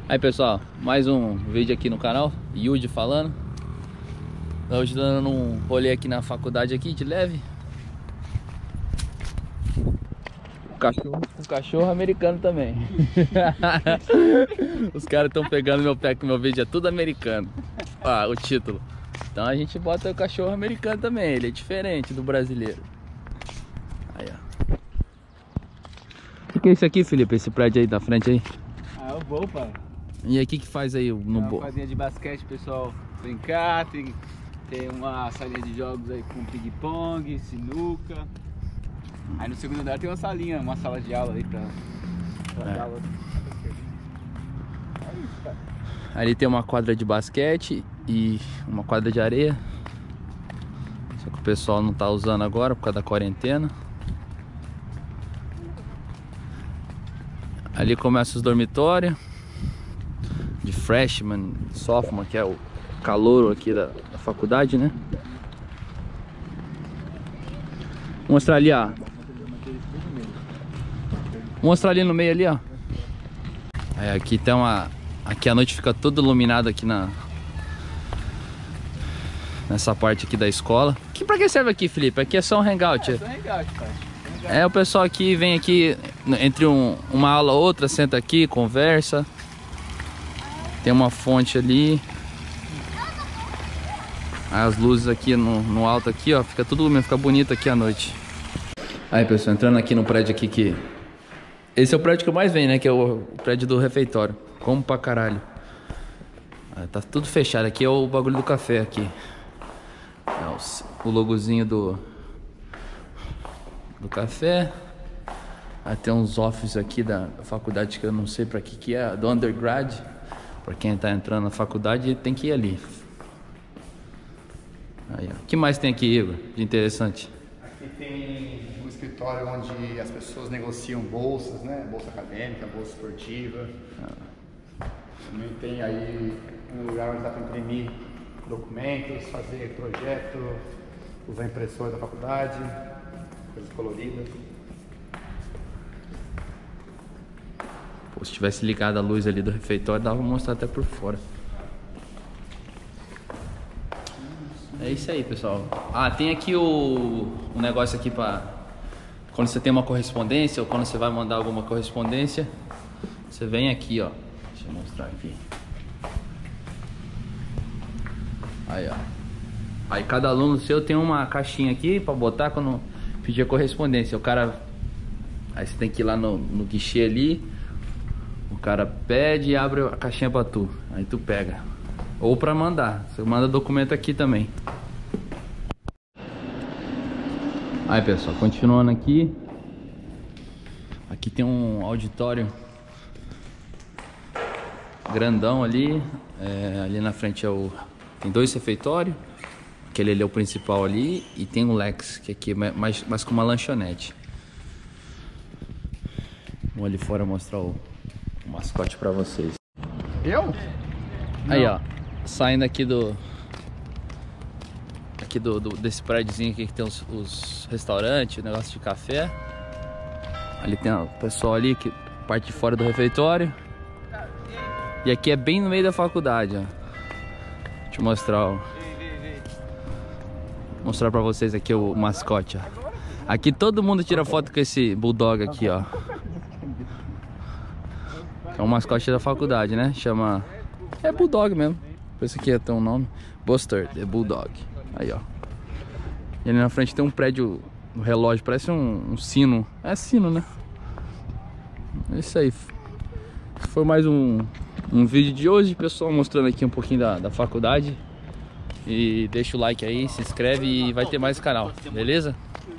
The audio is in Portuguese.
Aí pessoal, mais um vídeo aqui no canal, Yudi falando. Hoje dando um rolê aqui na faculdade aqui de leve. Um cachorro americano também. Os caras estão pegando meu pé, que meu vídeo é tudo americano. Ah, o título. Então a gente bota o cachorro americano também, ele é diferente do brasileiro. Aí, ó. O que é isso aqui, Felipe? Esse prédio aí da frente aí? Ah, é o voo, pai. E aí, o que faz aí no Uma Bowl? quadrinha de basquete, pessoal brincar, tem uma salinha de jogos aí com ping-pong, sinuca. Aí no segundo andar tem uma salinha, uma sala de aula aí pra aula. É isso, cara. Ali tem uma quadra de basquete e uma quadra de areia. Só que o pessoal não tá usando agora por causa da quarentena. Ali começa os dormitórios de freshman, sophomore, que é o calouro aqui da faculdade, né? Vou mostrar ali, ó. Vou mostrar ali no meio ali, ó. Aí, aqui tem uma... Aqui a noite fica toda iluminada aqui nessa parte aqui da escola. Pra que serve aqui, Felipe? Aqui é só um hangout. É só hangout, pai. É, o pessoal aqui vem aqui entre uma aula ou outra, senta aqui, conversa. Tem uma fonte ali. As luzes aqui no alto aqui, ó, fica tudo iluminado, fica bonito aqui à noite. Aí, pessoal, entrando aqui no prédio aqui que... Esse é o prédio que eu mais venho, né, que é o prédio do refeitório. Como pra caralho. Tá tudo fechado, aqui é o bagulho do café aqui. É o logozinho do café. Aí tem uns offices aqui da faculdade que eu não sei pra que é, do undergrad. Pra quem tá entrando na faculdade tem que ir ali. Aí, ó. O que mais tem aqui, Igor, de interessante? Aqui tem um escritório onde as pessoas negociam bolsas, né? Bolsa acadêmica, bolsa esportiva. Também tem aí um lugar onde dá para imprimir documentos, fazer projeto, usar impressora da faculdade, coisas coloridas. Pô, se tivesse ligado a luz ali do refeitório, dava pra mostrar até por fora. É isso aí, pessoal. Ah, tem aqui um negócio aqui pra... Quando você tem uma correspondência ou quando você vai mandar alguma correspondência, você vem aqui, ó. Deixa eu mostrar aqui. Aí, ó. Aí cada aluno seu tem uma caixinha aqui pra botar quando pedir a correspondência. O cara... Aí você tem que ir lá no guichê ali. O cara pede e abre a caixinha pra tu. Aí tu pega. Ou pra mandar. Você manda documento aqui também. Aí, pessoal, continuando aqui. Aqui tem um auditório grandão ali. Ali na frente tem dois refeitórios. Aquele ali é o principal ali. E tem o Lex, que aqui é mais com uma lanchonete. Vou ali fora mostrar o mascote pra vocês. Eu? Aí, ó. Saindo aqui desse prédiozinho aqui que tem os restaurantes, o negócio de café. Ali tem o pessoal ali, que parte de fora do refeitório. E aqui é bem no meio da faculdade, ó. Deixa eu mostrar pra vocês aqui o mascote, ó. Aqui todo mundo tira foto com esse bulldog aqui, ó. É um mascote da faculdade, né? Chama... É bulldog mesmo. Por isso aqui tem um nome. Buster, the Bulldog. Aí, ó. E ali na frente tem um prédio, um relógio, parece um sino. É sino, né? É isso aí. Foi mais um vídeo de hoje, pessoal, mostrando aqui um pouquinho da faculdade. E deixa o like aí, se inscreve e vai ter mais canal, beleza?